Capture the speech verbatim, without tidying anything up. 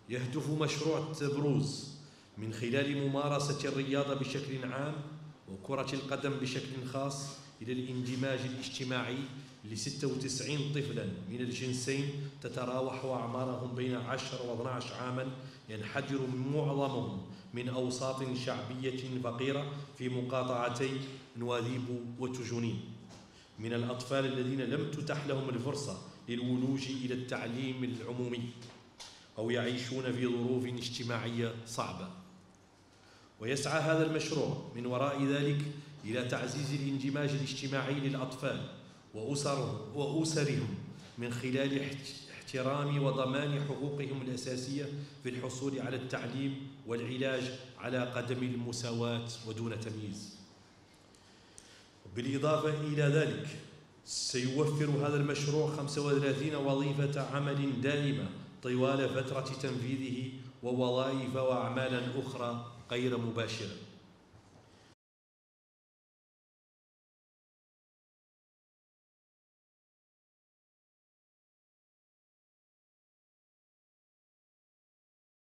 يهدف مشروع تبروز من خلال ممارسة الرياضة بشكل عام وكرة القدم بشكل خاص إلى الاندماج الاجتماعي ل ستة وتسعين طفلا من الجنسين تتراوح أعمارهم بين عشر واثني عشر عاما، ينحدر معظمهم من أوساط شعبية فقيرة في مقاطعتي نواذيب وتجنين، من الأطفال الذين لم تتح لهم الفرصة للولوج إلى التعليم العمومي أو يعيشون في ظروف اجتماعية صعبة. ويسعى هذا المشروع من وراء ذلك إلى تعزيز الاندماج الاجتماعي للأطفال وأسرهم, وأسرهم من خلال احترام وضمان حقوقهم الأساسية في الحصول على التعليم والعلاج على قدم المساواة ودون تمييز. بالإضافة إلى ذلك سيوفر هذا المشروع خمسة وثلاثين وظيفة عمل دائمة طوال فترة تنفيذه ووظائف وأعمالا أخرى غير مباشرة.